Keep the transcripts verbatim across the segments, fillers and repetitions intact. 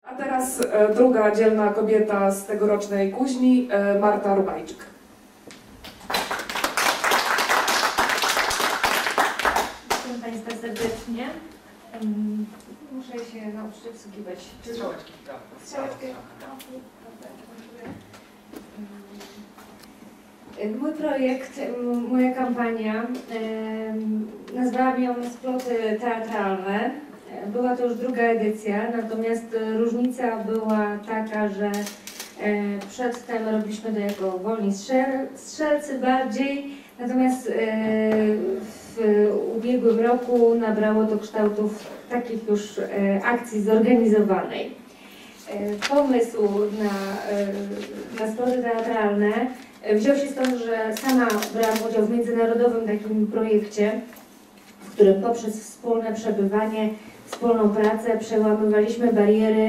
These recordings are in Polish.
A teraz e, druga dzielna kobieta z tegorocznej Kuźni, e, Marta Rubajczyk. Witam Państwa serdecznie. Um, muszę się nauczyć obsługiwać. Strzałeczki, tak. Strzałeczki. Mój projekt, moja kampania, nazwałam ją Sploty Teatralne. Była to już druga edycja, natomiast różnica była taka, że przedtem robiliśmy to jako wolni strzel, strzelcy bardziej, natomiast w ubiegłym roku nabrało to kształtów takich już akcji zorganizowanej. Pomysł na, na sploty teatralne wziął się stąd, że sama brałam udział w międzynarodowym takim projekcie, w którym poprzez wspólne przebywanie, wspólną pracę przełamywaliśmy bariery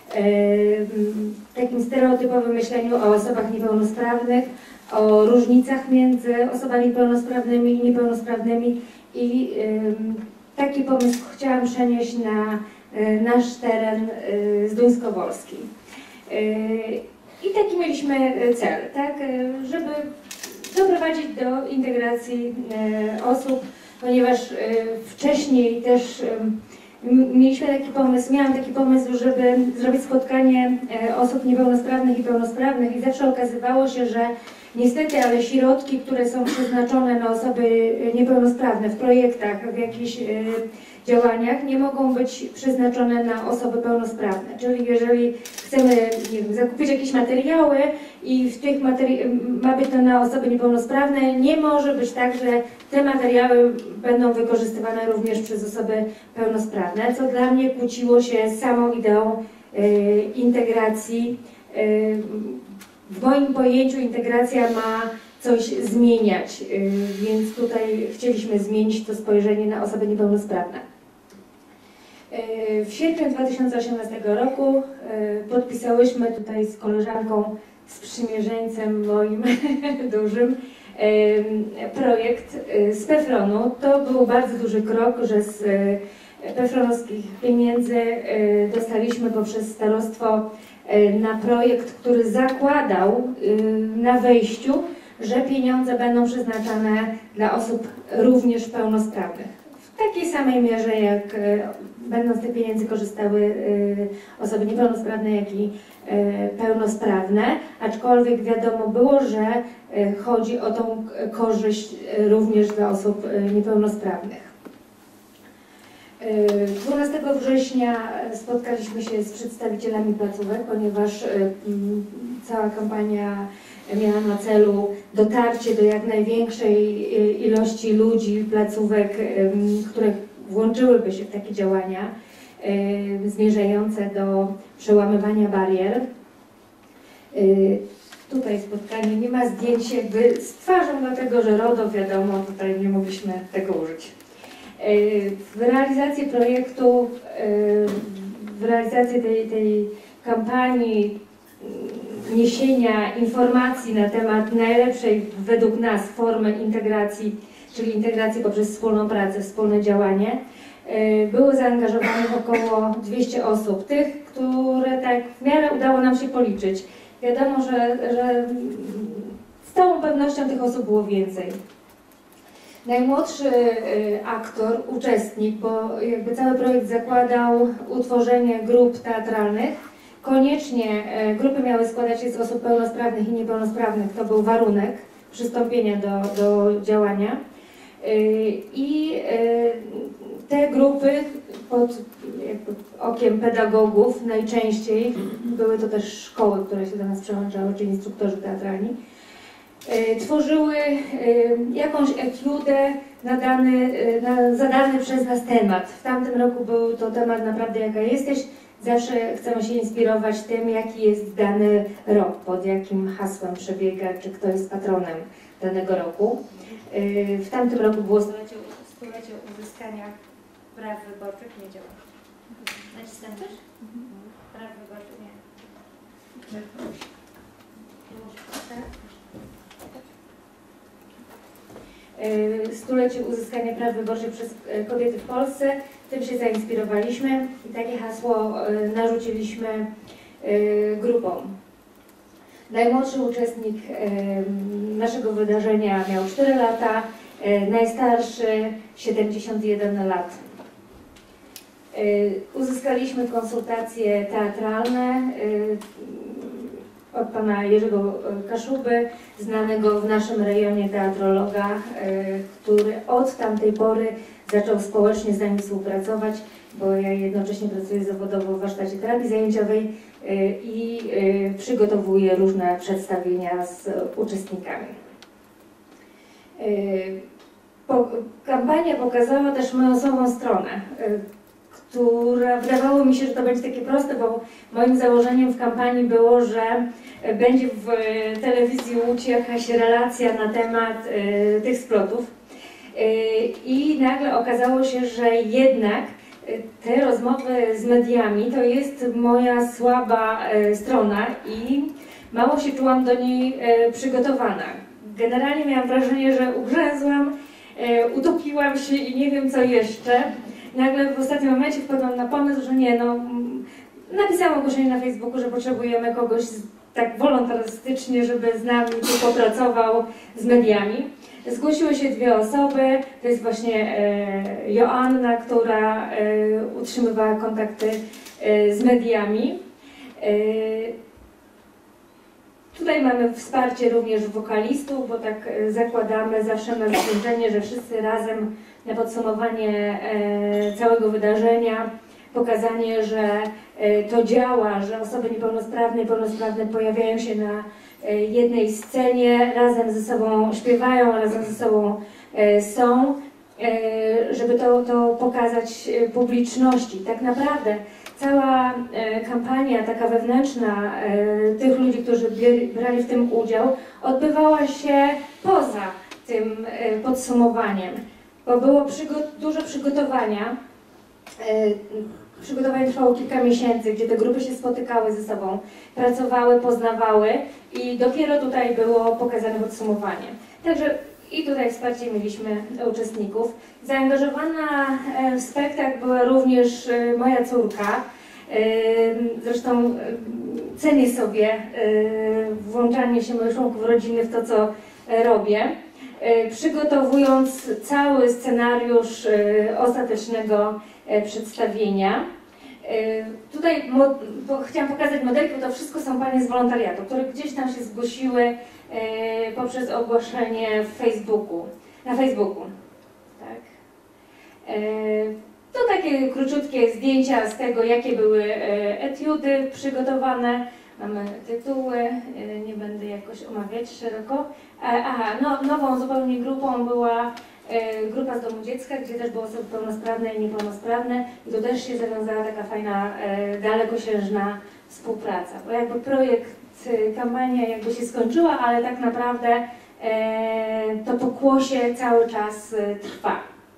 w takim stereotypowym myśleniu o osobach niepełnosprawnych, o różnicach między osobami pełnosprawnymi i niepełnosprawnymi i taki pomysł chciałam przenieść na nasz teren zduńskowolski. I taki mieliśmy cel, tak, żeby doprowadzić do integracji osób, ponieważ wcześniej też mieliśmy taki pomysł, miałam taki pomysł, żeby zrobić spotkanie osób niepełnosprawnych i pełnosprawnych i zawsze okazywało się, że niestety, ale środki, które są przeznaczone na osoby niepełnosprawne w projektach, w jakichś działaniach, nie mogą być przeznaczone na osoby pełnosprawne. Czyli jeżeli chcemy, nie wiem, zakupić jakieś materiały i w tych materi ma być to na osoby niepełnosprawne, nie może być tak, że te materiały będą wykorzystywane również przez osoby pełnosprawne, co dla mnie kłóciło się z samą ideą y, integracji. Y, w moim pojęciu integracja ma coś zmieniać, więc tutaj chcieliśmy zmienić to spojrzenie na osoby niepełnosprawne. W sierpniu dwa tysiące osiemnastego roku podpisałyśmy tutaj z koleżanką, sprzymierzeńcem moim dużym, projekt z PEFRON-u. To był bardzo duży krok, że z pefronowskich pieniędzy dostaliśmy poprzez starostwo na projekt, który zakładał na wejściu, że pieniądze będą przeznaczane dla osób również pełnosprawnych. W takiej samej mierze, jak będą z tych pieniędzy korzystały osoby niepełnosprawne, jak i pełnosprawne, aczkolwiek wiadomo było, że chodzi o tą korzyść również dla osób niepełnosprawnych. dwunastego września spotkaliśmy się z przedstawicielami placówek, ponieważ cała kampania miała na celu dotarcie do jak największej ilości ludzi, placówek, które włączyłyby się w takie działania zmierzające do przełamywania barier. Tutaj spotkanie, nie ma zdjęć jakby z twarzą, dlatego że RODO, wiadomo, tutaj nie mogliśmy tego użyć. W realizacji projektu, w realizacji tej, tej kampanii niesienia informacji na temat najlepszej według nas formy integracji, czyli integracji poprzez wspólną pracę, wspólne działanie, było zaangażowanych około dwieście osób, tych, które tak w miarę udało nam się policzyć. Wiadomo, że, że z całą pewnością tych osób było więcej. Najmłodszy aktor, uczestnik, bo jakby cały projekt zakładał utworzenie grup teatralnych. Koniecznie grupy miały składać się z osób pełnosprawnych i niepełnosprawnych, to był warunek przystąpienia do, do działania. I te grupy pod jakby okiem pedagogów najczęściej, były to też szkoły, które się do nas przełączały, czyli instruktorzy teatralni, tworzyły jakąś etiudę na dany, na zadany przez nas temat. W tamtym roku był to temat Naprawdę jaka jesteś. Zawsze chcemy się inspirować tym, jaki jest dany rok, pod jakim hasłem przebiega, czy kto jest patronem danego roku. W tamtym roku było stulecie, stulecie uzyskania praw wyborczych, nie działa. Nacisnę też? Mhm. Praw wyborczych nie. stulecie uzyskania praw wyborczych przez kobiety w Polsce. Tym się zainspirowaliśmy i takie hasło narzuciliśmy grupom. Najmłodszy uczestnik naszego wydarzenia miał cztery lata, najstarszy siedemdziesiąt jeden lat. Uzyskaliśmy konsultacje teatralne od pana Jerzego Kaszuby, znanego w naszym rejonie teatrologa, który od tamtej pory zaczął społecznie z nami współpracować, bo ja jednocześnie pracuję zawodowo w warsztacie terapii zajęciowej i przygotowuję różne przedstawienia z uczestnikami. Kampania pokazała też moją słabą stronę, która wydawało mi się, że to będzie takie proste, bo moim założeniem w kampanii było, że będzie w telewizji Łódź jakaś relacja na temat y, tych splotów. Y, I nagle okazało się, że jednak te rozmowy z mediami to jest moja słaba y, strona i mało się czułam do niej y, przygotowana. Generalnie miałam wrażenie, że ugrzęzłam, y, utopiłam się i nie wiem co jeszcze. Nagle w ostatnim momencie wpadłam na pomysł, że nie, no napisałam ogłoszenie na Facebooku, że potrzebujemy kogoś tak wolontarystycznie, żeby z nami tu popracował z mediami. Zgłosiły się dwie osoby, to jest właśnie e, Joanna, która e, utrzymywała kontakty e, z mediami. E, tutaj mamy wsparcie również wokalistów, bo tak e, zakładamy zawsze na zakończenie, że wszyscy razem na podsumowanie e, całego wydarzenia, pokazanie, że e, to działa, że osoby niepełnosprawne i pełnosprawne pojawiają się na e, jednej scenie, razem ze sobą śpiewają, razem ze sobą e, są, e, żeby to, to pokazać publiczności. Tak naprawdę cała e, kampania taka wewnętrzna e, tych ludzi, którzy brali w tym udział, odbywała się poza tym e, podsumowaniem. Bo było przygo dużo przygotowania. Yy, przygotowanie trwało kilka miesięcy, gdzie te grupy się spotykały ze sobą, pracowały, poznawały i dopiero tutaj było pokazane podsumowanie. Także i tutaj wsparcie mieliśmy uczestników. Zaangażowana w spektakl była również moja córka. Yy, zresztą yy, cenię sobie yy, włączanie się moich członków rodziny w to, co yy, robię. Przygotowując cały scenariusz ostatecznego przedstawienia. Tutaj bo chciałam pokazać modelki, bo to wszystko są panie z wolontariatu, które gdzieś tam się zgłosiły poprzez ogłoszenie w Facebooku, na Facebooku. Tak. To takie króciutkie zdjęcia z tego, jakie były etiudy przygotowane. Mamy tytuły, nie będę jakoś omawiać szeroko. Aha, no, nową zupełnie grupą była grupa z domu dziecka, gdzie też były osoby pełnosprawne i niepełnosprawne i tu też się zawiązała taka fajna, dalekosiężna współpraca. Bo jakby projekt, kampania jakby się skończyła, ale tak naprawdę to pokłosie cały czas trwa.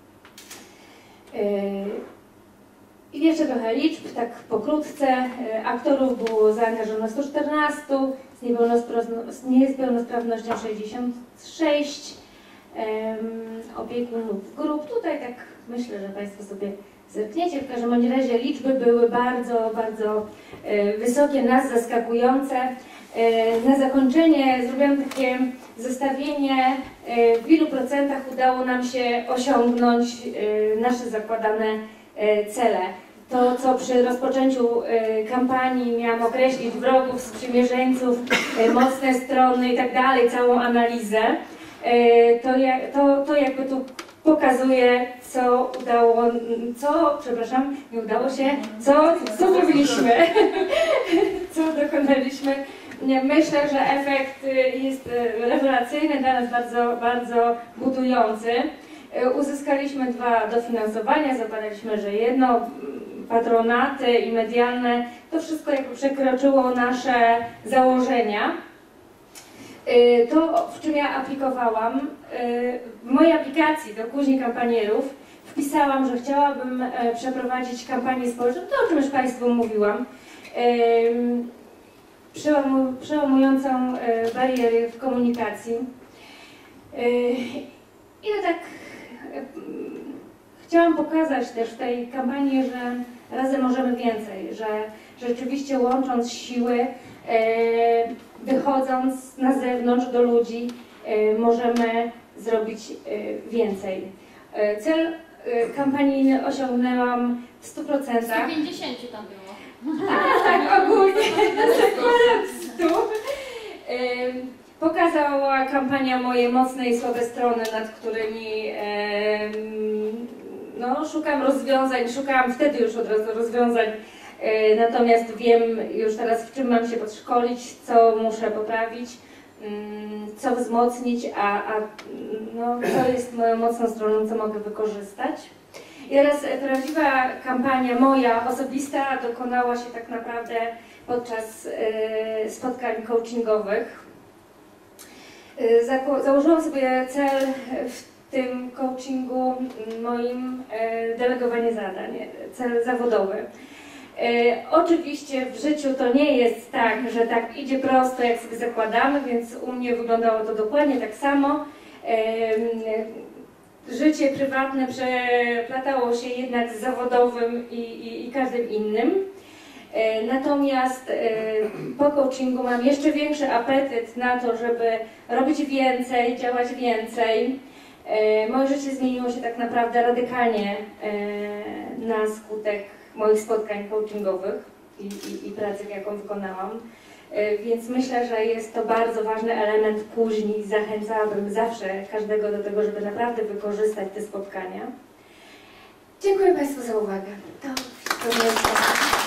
I jeszcze trochę liczb, tak pokrótce. Aktorów było zaangażowanych sto czternaście, z, z niepełnosprawnością sześćdziesiąt sześć, um, opiekunów grup. Tutaj tak myślę, że Państwo sobie zerkniecie. W każdym razie liczby były bardzo, bardzo e, wysokie, nas zaskakujące. E, na zakończenie zrobiłam takie zestawienie, e, w ilu procentach udało nam się osiągnąć e, nasze zakładane e, cele. To, co przy rozpoczęciu e, kampanii miałam określić wrogów, sprzymierzeńców, e, mocne strony i tak dalej, całą analizę, e, to, to, to jakby tu pokazuje, co udało, co, przepraszam, nie udało się, co, co zrobiliśmy, co dokonaliśmy. Myślę, że efekt jest rewelacyjny, dla nas bardzo, bardzo budujący. Uzyskaliśmy dwa dofinansowania, zakładaliśmy, że jedno, patronaty i medialne, to wszystko jakby przekroczyło nasze założenia. To, w czym ja aplikowałam, w mojej aplikacji do Kuźni Kampanierów wpisałam, że chciałabym przeprowadzić kampanię społeczną, to o czym już Państwu mówiłam, przełamującą bariery w komunikacji. I no tak chciałam pokazać też w tej kampanii, że razem możemy więcej, że rzeczywiście łącząc siły, wychodząc na zewnątrz do ludzi, możemy zrobić więcej. Cel kampanijny osiągnęłam w stu procentach. sto pięćdziesiąt tam było. A, tak, ogólnie. stu. Pokazała kampania moje mocne i słabe strony, nad którymi no, szukam rozwiązań, szukałam wtedy już od razu rozwiązań, natomiast wiem już teraz, w czym mam się podszkolić, co muszę poprawić, co wzmocnić, a, a no, co jest moją mocną stroną, co mogę wykorzystać. I teraz prawdziwa kampania moja, osobista, dokonała się tak naprawdę podczas spotkań coachingowych. Założyłam sobie cel w tym coachingu moim delegowanie zadań, cel zawodowy. Oczywiście w życiu to nie jest tak, że tak idzie prosto, jak sobie zakładamy, więc u mnie wyglądało to dokładnie tak samo. Życie prywatne przeplatało się jednak z zawodowym i, i, i każdym innym. Natomiast po coachingu mam jeszcze większy apetyt na to, żeby robić więcej, działać więcej. Moje życie zmieniło się tak naprawdę radykalnie na skutek moich spotkań coachingowych i, i, i pracy, jaką wykonałam. Więc myślę, że jest to bardzo ważny element później. Zachęcałabym zawsze każdego do tego, żeby naprawdę wykorzystać te spotkania. Dziękuję Państwu za uwagę. To wszystko.